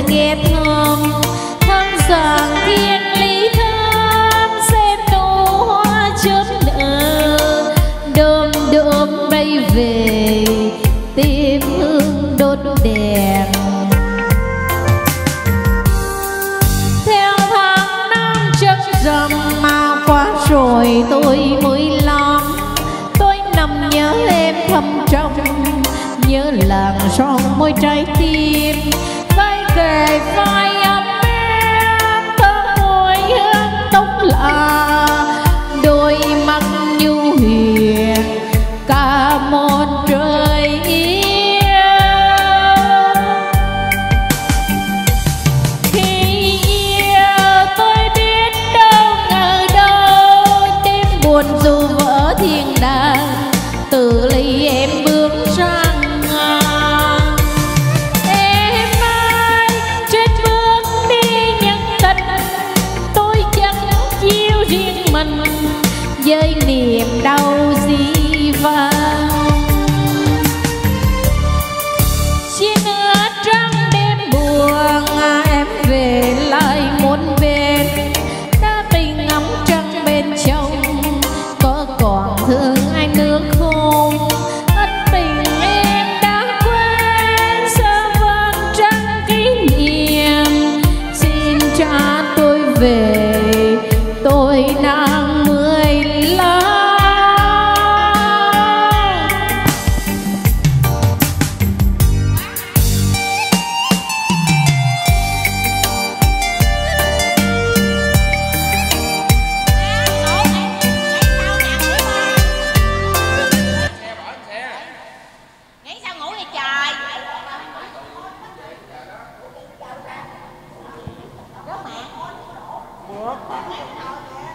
nghe thơm thân sàng thiên lý thơm xem tô hoa chớp nở đơm đơm bay về tìm hương đốt đèn. Theo tháng năm chất rằm mà quá rồi tôi mới lắm, tôi nằm nhớ em thầm trong, nhớ làng son môi trái tim vai kề vai ấm em thơm môi hương tóc lạ đôi mắt nhu hiền cả một trời yêu. Khi yêu tôi biết đâu ngờ đâu đêm buồn dù vỡ thiên đàng từ ly em bước sang ngang. Em ơi trên bước đi nhân tình tôi chẳng chiêu riêng mình với niềm đau dĩ vang. Chia nửa trăng đêm buồn em về lại một bên đã tình ngắm trăng bên trong có còn thương anh nữa không? Ân tình em đã quên sao vẫn trăng kỷ niệm xin trả tôi về tôi nàng 15. Nghĩ sao ngủ vậy trời? Rớt mẹ.